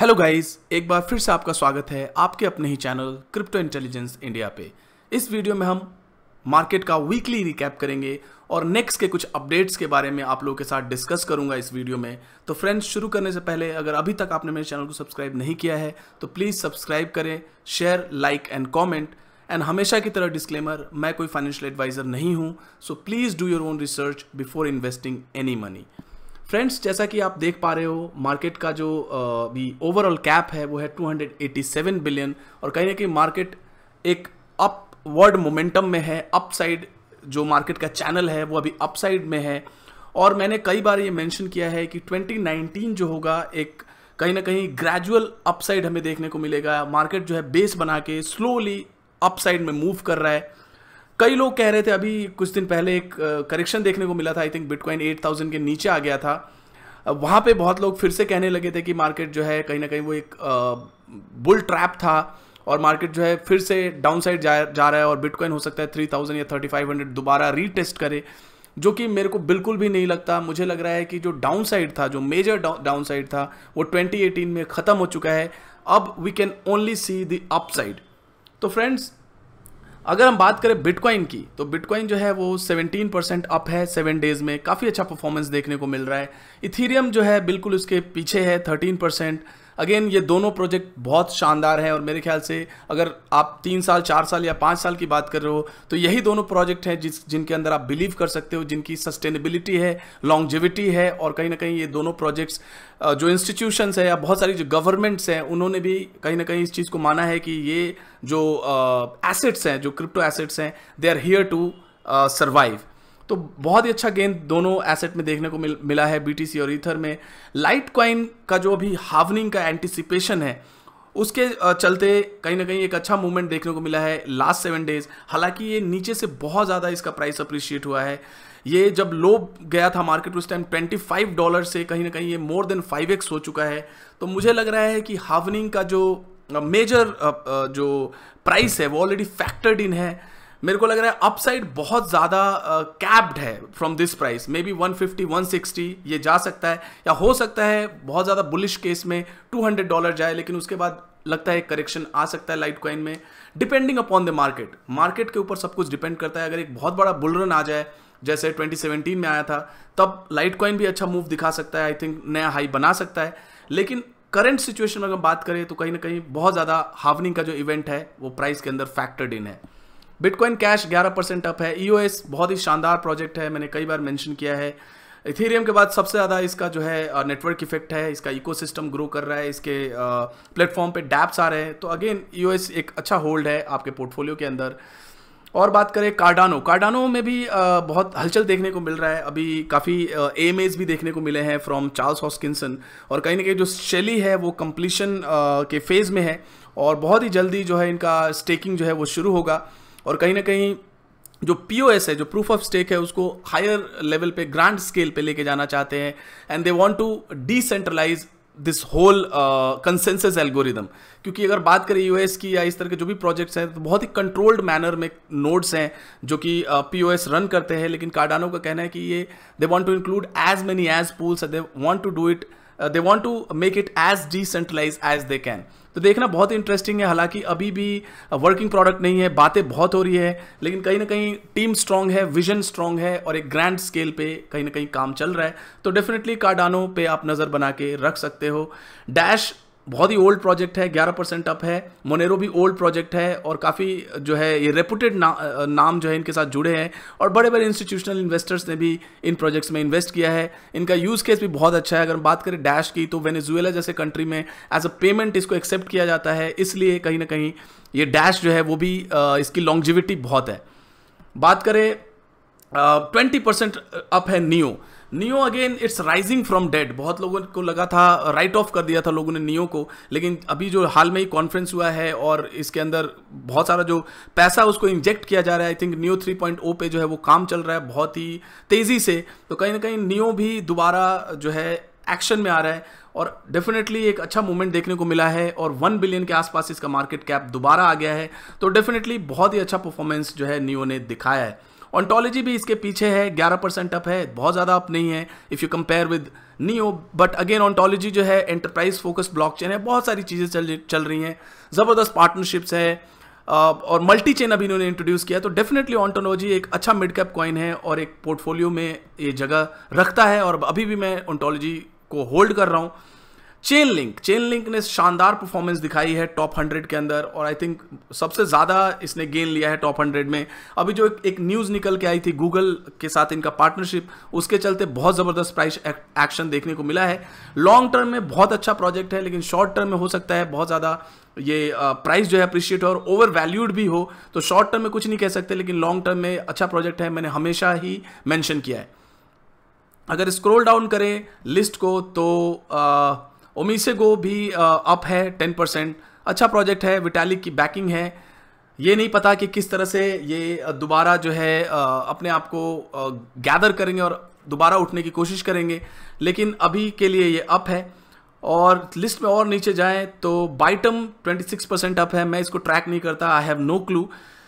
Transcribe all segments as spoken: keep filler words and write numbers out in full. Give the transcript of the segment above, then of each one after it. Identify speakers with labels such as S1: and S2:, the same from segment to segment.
S1: Hello guys, एक बार फिर से आपका स्वागत है आपके अपने ही चैनल क्रिप्टो इंटेलिजेंस इंडिया पे। इस वीडियो में हम मार्केट का वीकली रिकैप करेंगे और नेक्स्ट के कुछ अपडेट्स के बारे में आप लोगों के साथ डिस्कस करूंगा इस वीडियो में। तो फ्रेंड्स, शुरू करने से पहले अगर अभी तक आपने मेरे चैनल को सब्सक्राइब नहीं किया है तो प्लीज़ सब्सक्राइब करें, share, like and comment. And हमेशा की तरह डिस्क्लेमर, मैं कोई फाइनेंशियल एडवाइज़र नहीं हूँ, so please do your own research before investing any money. Friends, जैसा कि आप देख पा रहे हो, मार्केट का जो भी ओवरऑल कैप है वो है two hundred eighty seven billion और कहीं ना कहीं मार्केट एक अपवर्ड मोमेंटम में है। अपसाइड जो मार्केट का चैनल है वो अभी अपसाइड में है और मैंने कई बार ये मेंशन किया है कि ट्वेंटी नाइनटीन जो होगा एक कहीं ना कहीं ग्रेजुअल अपसाइड हमें देखने को मिलेगा। मार्केट जो है बेस बना के स्लोली अपसाइड में मूव कर रहा है। कई लोग कह रहे थे, अभी कुछ दिन पहले एक करेक्शन देखने को मिला था, I think bitcoin eight thousand के नीचे आ गया था। वहाँ पे बहुत लोग फिर से कहने लगे थे कि मार्केट जो है कहीं ना कहीं वो एक बुल ट्रैप था और मार्केट जो है फिर से डाउन साइड जा, जा रहा है और बिटकॉइन हो सकता है थ्री थाउजेंड या थर्टी फाइव हंड्रेड दोबारा रीटेस्ट करे, जो कि मेरे को बिल्कुल भी नहीं लगता। मुझे लग रहा है कि जो डाउन साइड था, जो मेजर डाउन साइड था, वो ट्वेंटी एटीन में ख़त्म हो चुका है। अब we can only see the upside. तो फ्रेंड्स, अगर हम बात करें बिटकॉइन की, तो बिटकॉइन जो है वो सेवनटीन परसेंट अप है सेवन डेज में, काफ़ी अच्छा परफॉर्मेंस देखने को मिल रहा है। इथीरियम जो है बिल्कुल उसके पीछे है, थर्टीन परसेंट। अगेन ये दोनों प्रोजेक्ट बहुत शानदार हैं और मेरे ख्याल से अगर आप तीन साल चार साल या पाँच साल की बात कर रहे हो तो यही दोनों प्रोजेक्ट हैं जिस जिनके अंदर आप बिलीव कर सकते हो, जिनकी सस्टेनेबिलिटी है, लॉन्गजिविटी है। और कहीं ना कहीं ये दोनों प्रोजेक्ट्स जो इंस्टीट्यूशंस है या बहुत सारी जो गवर्नमेंट्स हैं, उन्होंने भी कहीं ना कहीं इस चीज़ को माना है कि ये जो एसेट्स हैं, जो क्रिप्टो एसेट्स हैं, they are here to survive. तो बहुत ही अच्छा गेन दोनों एसेट में देखने को मिल, मिला है, बीटीसी और ईथर में। लाइट कॉइन का जो अभी हार्वनिंग का एंटिसिपेशन है, उसके चलते कहीं ना कहीं एक अच्छा मूवमेंट देखने को मिला है लास्ट सेवन डेज। हालांकि ये नीचे से बहुत ज़्यादा इसका प्राइस अप्रिशिएट हुआ है। ये जब लो गया था मार्केट उस टाइम ट्वेंटी फाइव डॉलर से कहीं ना कहीं ये मोर देन फाइव एक्स हो चुका है। तो मुझे लग रहा है कि हार्वनिंग का जो मेजर जो प्राइस है वो ऑलरेडी फैक्टर्ड इन है। मेरे को लग रहा है अपसाइड बहुत ज़्यादा कैप्ड है from this price. Maybe one fifty one sixty ये जा सकता है, या हो सकता है बहुत ज़्यादा बुलिश केस में टू हंड्रेड डॉलर जाए, लेकिन उसके बाद लगता है करेक्शन आ सकता है लाइट कॉइन में, depending upon the market. Market के ऊपर सब कुछ डिपेंड करता है। अगर एक बहुत बड़ा बुल रन आ जाए जैसे ट्वेंटी सेवनटीन में आया था, तब लाइट कॉइन भी अच्छा मूव दिखा सकता है, आई थिंक नया हाई बना सकता है। लेकिन करंट सिचुएशन में अगर बात करें तो कहीं ना कहीं बहुत ज़्यादा हार्वनिंग का जो इवेंट है वो प्राइस के अंदर फैक्टर्ड इन है। बिटकॉइन कैश ग्यारह परसेंट अप है। ईओएस बहुत ही शानदार प्रोजेक्ट है, मैंने कई बार मेंशन किया है। इथेरियम के बाद सबसे ज़्यादा इसका जो है नेटवर्क इफेक्ट है, इसका इकोसिस्टम ग्रो कर रहा है, इसके प्लेटफॉर्म पे डैप्स आ रहे हैं। तो अगेन ईओएस एक अच्छा होल्ड है आपके पोर्टफोलियो के अंदर। और बात करें कार्डानो, कार्डानो में भी आ, बहुत हलचल देखने को मिल रहा है। अभी काफ़ी एएमएस भी देखने को मिले हैं फ्रॉम चार्ल्स हॉस्किंसन और कहीं ना कहीं जो शेली है वो कंप्लीशन के फेज़ में है और बहुत ही जल्दी जो है इनका स्टेकिंग जो है वो शुरू होगा। और कहीं ना कहीं जो पीओएस है, जो प्रूफ ऑफ स्टेक है, उसको हायर लेवल पे, ग्रांड स्केल पे लेके जाना चाहते हैं। And they want to decentralize this whole consensus algorithm. क्योंकि अगर बात करें यूएस की या इस तरह के जो भी प्रोजेक्ट्स हैं, तो बहुत ही कंट्रोल्ड मैनर में नोड्स हैं जो कि पीओएस रन करते हैं। लेकिन कार्डानो का कहना है कि ये they want to include as many as pools, they want to do it, they want to make it as decentralize as they can. तो देखना बहुत इंटरेस्टिंग है। हालांकि अभी भी वर्किंग प्रोडक्ट नहीं है, बातें बहुत हो रही है, लेकिन कहीं ना कहीं टीम स्ट्रांग है, विजन स्ट्रांग है और एक ग्रैंड स्केल पे कहीं ना कहीं काम चल रहा है। तो डेफिनेटली कार्डानो पे आप नज़र बना के रख सकते हो। डैश बहुत ही ओल्ड प्रोजेक्ट है, ग्यारह परसेंट अप है। मोनेरो भी ओल्ड प्रोजेक्ट है और काफ़ी जो है ये रेपुटेड ना, नाम जो है इनके साथ जुड़े हैं और बड़े बड़े इंस्टीट्यूशनल इन्वेस्टर्स ने भी इन प्रोजेक्ट्स में इन्वेस्ट किया है। इनका यूज़ केस भी बहुत अच्छा है। अगर बात करें डैश की, तो वेनेजुएला जैसे कंट्री में एज अ पेमेंट इसको एक्सेप्ट किया जाता है, इसलिए कहीं ना कहीं ये डैश जो है वो भी इसकी लॉन्गजिविटी बहुत है। बात करें ट्वेंटी परसेंट अप है Neo. Neo again it's rising from dead. बहुत लोगों को लगा था, राइट ऑफ कर दिया था लोगों ने नियो को, लेकिन अभी जो हाल में ही कॉन्फ्रेंस हुआ है और इसके अंदर बहुत सारा जो पैसा उसको इंजेक्ट किया जा रहा है, I think Neo three point o पे जो है वो काम चल रहा है बहुत ही तेज़ी से। तो कहीं ना कहीं नियो भी दोबारा जो है एक्शन में आ रहा है और डेफिनेटली एक अच्छा मूवमेंट देखने को मिला है और वन बिलियन के आसपास इसका मार्केट कैप दोबारा आ गया है। तो डेफिनेटली बहुत ही अच्छा परफॉर्मेंस जो है नियो ने दिखाया है। ऑन्टोलॉजी भी इसके पीछे है, ग्यारह परसेंट अप है, बहुत ज़्यादा अप नहीं है if you compare with Neo. But again Ontology जो है एंटरप्राइज फोकस्ड ब्लॉकचेन है, बहुत सारी चीज़ें चल चल रही हैं, ज़बरदस्त पार्टनरशिप्स है और मल्टी चेन अभी इन्होंने इंट्रोड्यूस किया। तो डेफिनेटली ऑन्टोलॉजी एक अच्छा मिड कैप कॉइन है और एक पोर्टफोलियो में ये जगह रखता है और अभी भी मैं ऑन्टोलॉजी को होल्ड कर रहा हूँ। चेन लिंक चेन लिंक ने शानदार परफॉर्मेंस दिखाई है टॉप हंड्रेड के अंदर और आई थिंक सबसे ज़्यादा इसने गेन लिया है टॉप हंड्रेड में। अभी जो एक, एक न्यूज़ निकल के आई थी गूगल के साथ इनका पार्टनरशिप, उसके चलते बहुत ज़बरदस्त प्राइस एक्शन देखने को मिला है। लॉन्ग टर्म में बहुत अच्छा प्रोजेक्ट है, लेकिन शॉर्ट टर्म में हो सकता है बहुत ज़्यादा ये प्राइस जो है अप्रिशिएट और ओवर वैल्यूड भी हो। तो शॉर्ट टर्म में कुछ नहीं कह सकते, लेकिन लॉन्ग टर्म में अच्छा प्रोजेक्ट है, मैंने हमेशा ही मैंशन किया है। अगर स्क्रॉल डाउन करें लिस्ट को तो ओमिसेगो भी अप है टेन परसेंट, अच्छा प्रोजेक्ट है, विटालिक की बैकिंग है। ये नहीं पता कि किस तरह से ये दोबारा जो है अपने आप को गैदर करेंगे और दोबारा उठने की कोशिश करेंगे, लेकिन अभी के लिए ये अप है। और लिस्ट में और नीचे जाएं तो बाइटम छब्बीस परसेंट अप है, मैं इसको ट्रैक नहीं करता, I have no clue.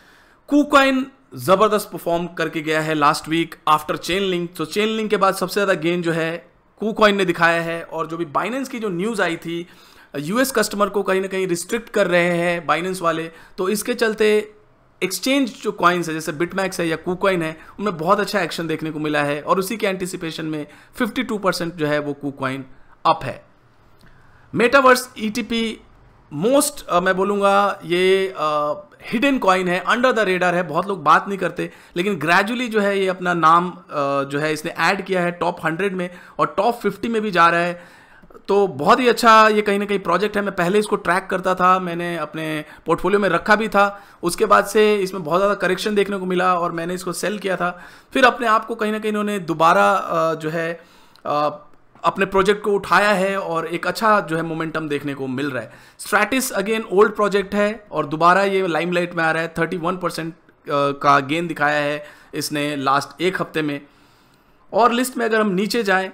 S1: KuCoin ज़बरदस्त परफॉर्म करके गया है last week after Chainlink, तो चेन लिंक के बाद सबसे ज़्यादा गेन जो है कूकॉइन ने दिखाया है। और जो भी बाइनेंस की जो न्यूज़ आई थी यूएस कस्टमर को कहीं ना कहीं रिस्ट्रिक्ट कर रहे हैं बाइनेंस वाले, तो इसके चलते एक्सचेंज जो कॉइन्स है जैसे बिटमैक्स है या कूकॉइन है उनमें बहुत अच्छा एक्शन देखने को मिला है और उसी के एंटिसिपेशन में बावन परसेंट जो है वो कूकॉइन अप है। मेटावर्स ईटीपी मोस्ट uh, मैं बोलूँगा ये हिडन uh, कॉइन है, अंडर द रेडार है, बहुत लोग बात नहीं करते, लेकिन ग्रेजुअली जो है ये अपना नाम uh, जो है इसने ऐड किया है टॉप हंड्रेड में और टॉप फिफ्टी में भी जा रहा है। तो बहुत ही अच्छा ये कहीं ना कहीं प्रोजेक्ट है। मैं पहले इसको ट्रैक करता था, मैंने अपने पोर्टफोलियो में रखा भी था, उसके बाद से इसमें बहुत ज़्यादा करेक्शन देखने को मिला और मैंने इसको सेल किया था। फिर अपने आप को कहीं ना कहीं इन्होंने दोबारा uh, जो है uh, अपने प्रोजेक्ट को उठाया है और एक अच्छा जो है मोमेंटम देखने को मिल रहा है। स्ट्रैटिस अगेन ओल्ड प्रोजेक्ट है और दोबारा ये लाइमलाइट में आ रहा है, इकतीस परसेंट का गेन दिखाया है इसने लास्ट एक हफ्ते में। और लिस्ट में अगर हम नीचे जाएं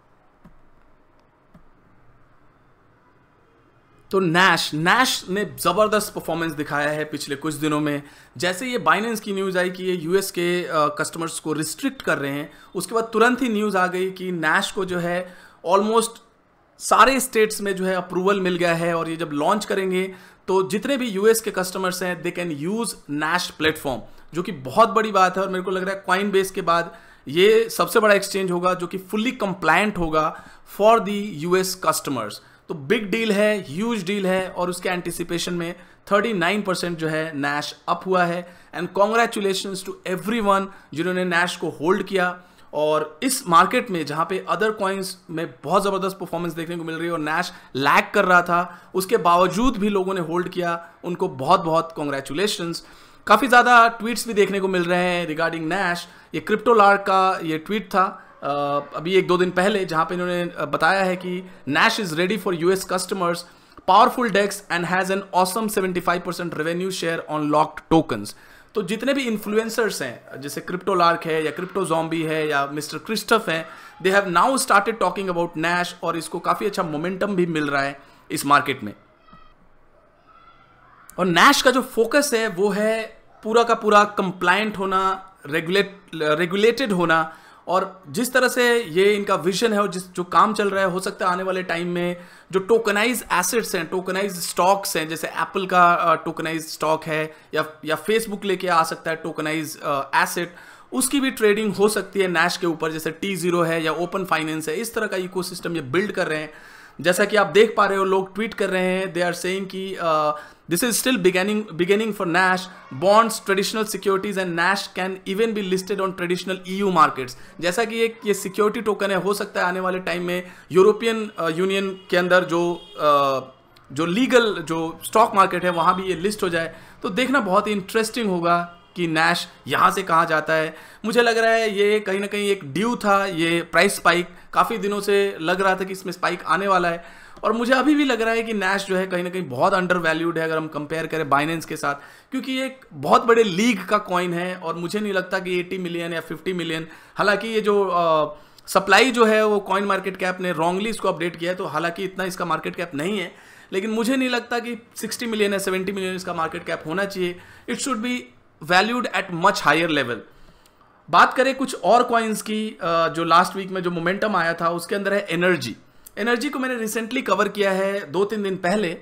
S1: तो नैश नैश ने ज़बरदस्त परफॉर्मेंस दिखाया है पिछले कुछ दिनों में। जैसे ये बाइनेंस की न्यूज़ आई कि ये यूएस के कस्टमर्स को रिस्ट्रिक्ट कर रहे हैं, उसके बाद तुरंत ही न्यूज़ आ गई कि नैश को जो है ऑलमोस्ट सारे स्टेट्स में जो है अप्रूवल मिल गया है और ये जब लॉन्च करेंगे तो जितने भी यूएस के कस्टमर्स हैं they can use Nash platform, जो कि बहुत बड़ी बात है। और मेरे को लग रहा है कॉइन बेस के बाद ये सबसे बड़ा एक्सचेंज होगा जो कि फुल्ली कंप्लायंट होगा फॉर दी यूएस कस्टमर्स। तो बिग डील है, ह्यूज डील है और उसके एंटिसिपेशन में उनतालीस परसेंट जो है नैश अप हुआ है। एंड कॉन्ग्रेचुलेशंस टू एवरीवन जिन्होंने नैश को होल्ड किया। और इस मार्केट में जहाँ पे अदर कॉइन्स में बहुत ज़बरदस्त परफॉर्मेंस देखने को मिल रही है और नैश लैग कर रहा था, उसके बावजूद भी लोगों ने होल्ड किया, उनको बहुत बहुत कॉन्ग्रेचुलेशंस। काफ़ी ज़्यादा ट्वीट्स भी देखने को मिल रहे हैं रिगार्डिंग नैश। ये क्रिप्टोलार्क का ये ट्वीट था Uh, अभी एक दो दिन पहले, जहां पे इन्होंने बताया है कि Nash is ready for US customers, powerful DEX and has an awesome पचहत्तर percent revenue share on locked tokens. तो जितने भी इन्फ्लुएंसर्स हैं जैसे क्रिप्टोलार्क है या क्रिप्टो ज़ॉम्बी है या मिस्टर क्रिस्टफ है, they have now started talking about Nash और इसको काफ़ी अच्छा मोमेंटम भी मिल रहा है इस मार्केट में। और नैश का जो फोकस है वो है पूरा का पूरा कंप्लायंट होना, रेगुलेट रेगुलेटेड होना। और जिस तरह से ये इनका विजन है और जिस जो काम चल रहा है, हो सकता है आने वाले टाइम में जो टोकनाइज एसेट्स हैं, टोकनाइज स्टॉक्स हैं, जैसे एप्पल का टोकनाइज स्टॉक है या या फेसबुक लेके आ सकता है टोकनाइज एसेट, उसकी भी ट्रेडिंग हो सकती है नैश के ऊपर, जैसे टी जीरो है या ओपन फाइनेंस है। इस तरह का इकोसिस्टम ये बिल्ड कर रहे हैं। जैसा कि आप देख पा रहे हो, लोग ट्वीट कर रहे हैं, दे आर सेइंग कि this is still beginning beginning for Nash, bonds, traditional securities and Nash can even be listed on traditional EU markets. जैसा कि एक ये सिक्योरिटी टोकन है, हो सकता है आने वाले टाइम में यूरोपियन यूनियन के अंदर जो uh, जो लीगल जो स्टॉक मार्केट है वहाँ भी ये लिस्ट हो जाए। तो देखना बहुत ही इंटरेस्टिंग होगा कि नैश यहाँ से कहाँ जाता है। मुझे लग रहा है ये कहीं ना कहीं एक ड्यू था, ये प्राइस स्पाइक काफ़ी दिनों से लग रहा था कि इसमें स्पाइक आने वाला है। और मुझे अभी भी लग रहा है कि नैश जो है कहीं ना कहीं बहुत अंडर वैल्यूड है अगर हम कंपेयर करें बाइनेंस के साथ, क्योंकि ये एक बहुत बड़े लीग का कॉइन है और मुझे नहीं लगता कि अस्सी मिलियन या पचास मिलियन, हालांकि ये जो सप्लाई जो है वो कॉइन मार्केट कैप ने रॉन्गली इसको अपडेट किया है, तो हालांकि इतना इसका मार्केट कैप नहीं है, लेकिन मुझे नहीं लगता कि साठ मिलियन या सत्तर मिलियन इसका मार्केट कैप होना चाहिए। It should be valued at much higher level. बात करें कुछ और कॉइन्स की जो लास्ट वीक में जो मोमेंटम आया था, उसके अंदर है एनर्जी। एनर्जी को मैंने रिसेंटली कवर किया है दो तीन दिन पहले।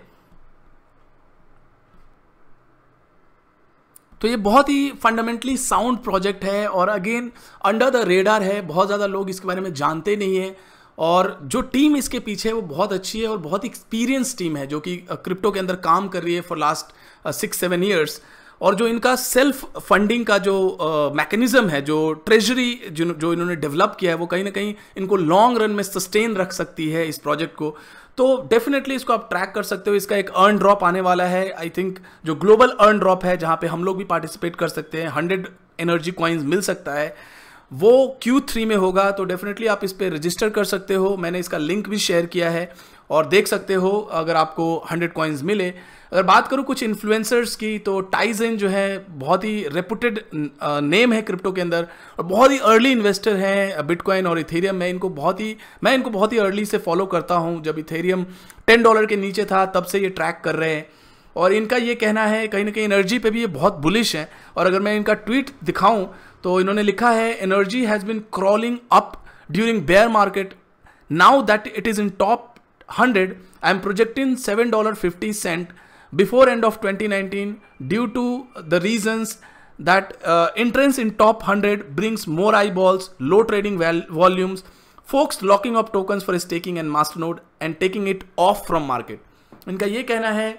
S1: तो ये बहुत ही फंडामेंटली साउंड प्रोजेक्ट है और अगेन अंडर द रेडार है, बहुत ज़्यादा लोग इसके बारे में जानते नहीं है। और जो टीम इसके पीछे है वो बहुत अच्छी है और बहुत एक्सपीरियंस टीम है जो कि क्रिप्टो के अंदर काम कर रही है for last six seven years. और जो इनका सेल्फ फंडिंग का जो मैकेनिज्म uh, है, जो ट्रेजरी जो जो इन्होंने डेवलप किया है, वो कहीं ना कहीं इनको लॉन्ग रन में सस्टेन रख सकती है इस प्रोजेक्ट को। तो डेफिनेटली इसको आप ट्रैक कर सकते हो। इसका एक अर्न ड्रॉप आने वाला है, आई थिंक जो ग्लोबल अर्न ड्रॉप है, जहाँ पे हम लोग भी पार्टिसिपेट कर सकते हैं, हंड्रेड एनर्जी कॉइन्स मिल सकता है, वो क्यू थ्री में होगा। तो डेफिनेटली आप इस पर रजिस्टर कर सकते हो, मैंने इसका लिंक भी शेयर किया है और देख सकते हो अगर आपको हंड्रेड कॉइन्स मिले। अगर बात करूँ कुछ इन्फ्लुएंसर्स की, तो टाइजन जो है बहुत ही रेपुटेड नेम है क्रिप्टो के अंदर और बहुत ही अर्ली इन्वेस्टर हैं बिटकॉइन और इथेरियम में। इनको बहुत ही मैं इनको बहुत ही अर्ली से फॉलो करता हूँ। जब इथेरियम टेन डॉलर के नीचे था तब से ये ट्रैक कर रहे हैं और इनका ये कहना है कहीं ना कहीं एनर्जी पे भी ये बहुत बुलिश है। और अगर मैं इनका ट्वीट दिखाऊं तो इन्होंने लिखा है, energy has been crawling up during bear market, now that it is in top hundred I am projecting seven dollar fifty cent before end of twenty nineteen due to the reasons that uh, entrance in top one hundred brings more eyeballs, low trading volumes, folks locking up tokens for staking and masternode and taking it off from market. इनका ये कहना है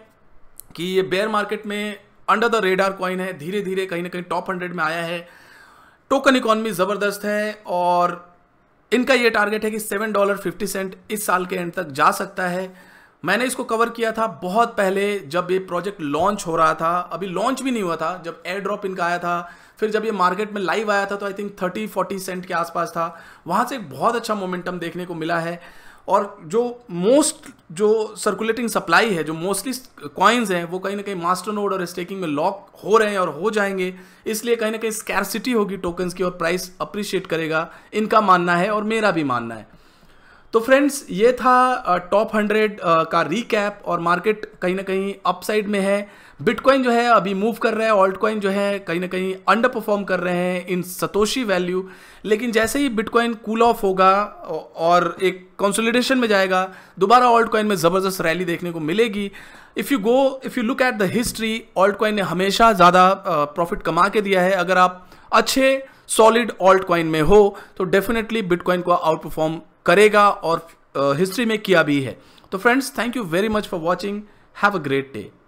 S1: कि ये bear market में under the radar coin है, धीरे धीरे कहीं ना कहीं टॉप हंड्रेड में आया है, टोकन इकोनॉमी ज़बरदस्त है और इनका ये टारगेट है कि सेवन डॉलर फिफ्टी सेंट इस साल के एंड तक जा सकता है। मैंने इसको कवर किया था बहुत पहले जब ये प्रोजेक्ट लॉन्च हो रहा था, अभी लॉन्च भी नहीं हुआ था, जब एयर ड्रॉप इनका आया था। फिर जब ये मार्केट में लाइव आया था तो I think thirty forty cent के आसपास था, वहाँ से एक बहुत अच्छा मोमेंटम देखने को मिला है। और जो मोस्ट जो सर्कुलेटिंग सप्लाई है, जो मोस्टली कॉइन्स हैं, वो कहीं ना कहीं मास्टरनोड और स्टेकिंग में लॉक हो रहे हैं और हो जाएंगे, इसलिए कहीं ना कहीं स्कैरसिटी होगी टोकन्स की और प्राइस अप्रिशिएट करेगा, इनका मानना है और मेरा भी मानना है। तो फ्रेंड्स, ये था टॉप हंड्रेड का रीकैप और मार्केट कहीं ना कहीं अपसाइड में है। बिटकॉइन जो है अभी मूव कर रहा है, ऑल्ट कॉइन जो है कहीं ना कहीं अंडर परफॉर्म कर रहे हैं इन सतोशी वैल्यू। लेकिन जैसे ही बिटकॉइन कूल ऑफ होगा और एक कंसोलिडेशन में जाएगा, दोबारा ऑल्ट कॉइन में ज़बरदस्त रैली देखने को मिलेगी। If you go if you look at the history, altcoin ने हमेशा ज़्यादा प्रॉफिट कमा के दिया है। अगर आप अच्छे सॉलिड ऑल्ट कॉइन में हो तो डेफिनेटली बिटकॉइन को आउट परफॉर्म करेगा और हिस्ट्री uh, में किया भी है। तो friends, thank you very much for watching, have a great day.